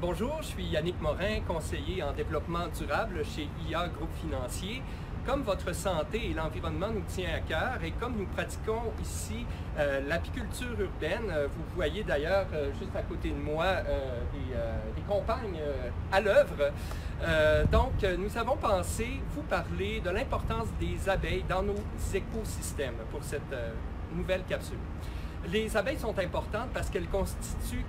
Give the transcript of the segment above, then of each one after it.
Bonjour, je suis Yannick Morin, conseiller en développement durable chez IA Groupe Financier. Comme votre santé et l'environnement nous tient à cœur et comme nous pratiquons ici l'apiculture urbaine, vous voyez d'ailleurs juste à côté de moi des compagnes à l'œuvre. Donc, nous avons pensé vous parler de l'importance des abeilles dans nos écosystèmes pour cette nouvelle capsule. Les abeilles sont importantes parce qu'elles constituent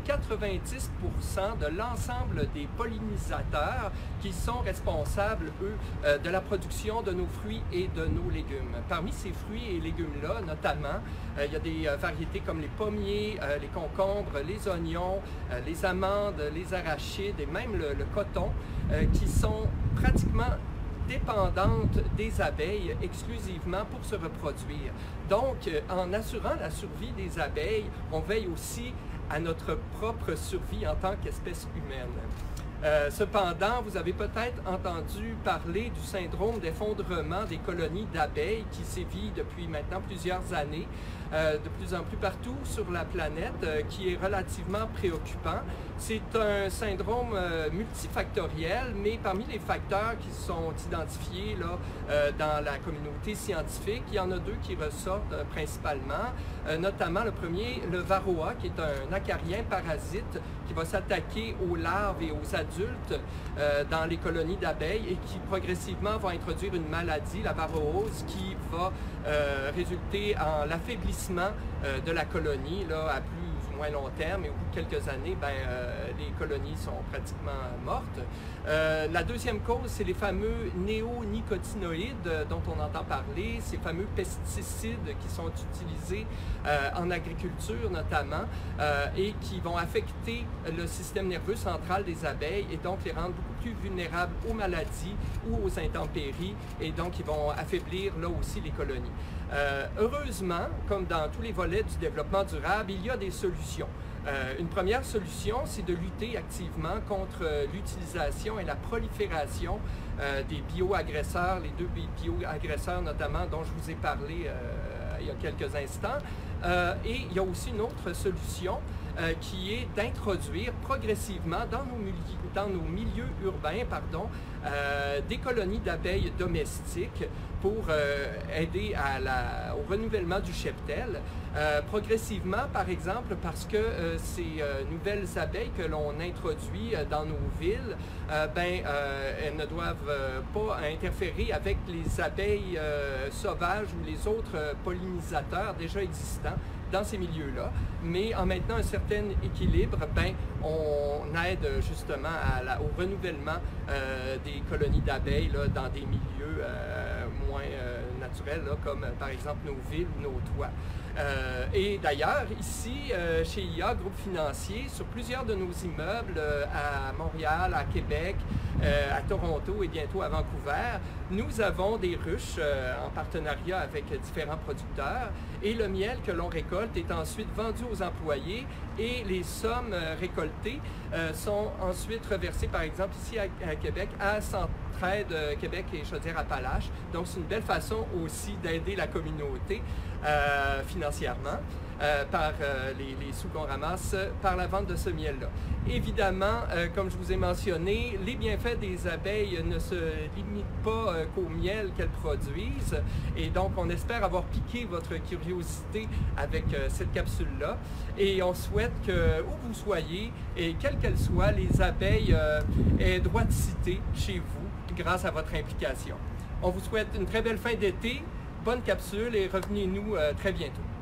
90% de l'ensemble des pollinisateurs qui sont responsables, eux, de la production de nos fruits et de nos légumes. Parmi ces fruits et légumes-là, notamment, il y a des variétés comme les pommiers, les concombres, les oignons, les amandes, les arachides et même le coton, qui sont pratiquement dépendantes des abeilles exclusivement pour se reproduire. Donc, en assurant la survie des abeilles, on veille aussi à notre propre survie en tant qu'espèce humaine. Cependant, vous avez peut-être entendu parler du syndrome d'effondrement des colonies d'abeilles qui sévit depuis maintenant plusieurs années, de plus en plus partout sur la planète, qui est relativement préoccupant. C'est un syndrome multifactoriel, mais parmi les facteurs qui sont identifiés là, dans la communauté scientifique, il y en a deux qui ressortent principalement, notamment le premier, le varroa, qui est un acarien parasite qui va s'attaquer aux larves et aux adultes dans les colonies d'abeilles et qui progressivement va introduire une maladie, la varroose, qui va résulter en l'affaiblissement de la colonie là, à plus ou moins long terme, et au bout de quelques années, les colonies sont pratiquement mortes. La deuxième cause, c'est les fameux néonicotinoïdes dont on entend parler, ces fameux pesticides qui sont utilisés en agriculture notamment et qui vont affecter le système nerveux central des abeilles et donc les rendre beaucoup plus vulnérables aux maladies ou aux intempéries, et donc ils vont affaiblir là aussi les colonies. Heureusement, comme dans tous les volets du développement durable, il y a des solutions. Une première solution, c'est de lutter activement contre l'utilisation et la prolifération des bioagresseurs, les deux bioagresseurs notamment dont je vous ai parlé il y a quelques instants. Et il y a aussi une autre solution qui est d'introduire progressivement dans nos milieux urbains des colonies d'abeilles domestiques pour aider au renouvellement du cheptel. Progressivement, par exemple, parce que ces nouvelles abeilles que l'on introduit dans nos villes, elles ne doivent pas interférer avec les abeilles sauvages ou les autres pollinisateurs déjà existants dans ces milieux-là, mais en maintenant un certain équilibre, on aide justement au renouvellement des colonies d'abeilles dans des milieux moins naturels, là, comme par exemple nos villes ou nos toits. Et d'ailleurs, ici, chez IA Groupe Financier, sur plusieurs de nos immeubles à Montréal, à Québec, à Toronto et bientôt à Vancouver, nous avons des ruches en partenariat avec différents producteurs, et le miel que l'on récolte est ensuite vendu aux employés et les sommes récoltées sont ensuite reversées, par exemple ici à Québec, à Centraide Québec et Chaudière-Appalaches. Donc c'est une belle façon aussi d'aider la communauté financièrement par les sous qu'on ramasse par la vente de ce miel-là. Évidemment, comme je vous ai mentionné, les bienfaits des abeilles ne se limitent pas qu'au miel qu'elles produisent, et donc on espère avoir piqué votre curiosité avec cette capsule-là, et on souhaite que, où vous soyez, et quelle qu'elle soit, les abeilles aient droit de cité chez vous grâce à votre implication. On vous souhaite une très belle fin d'été, bonne capsule, et revenez-nous très bientôt.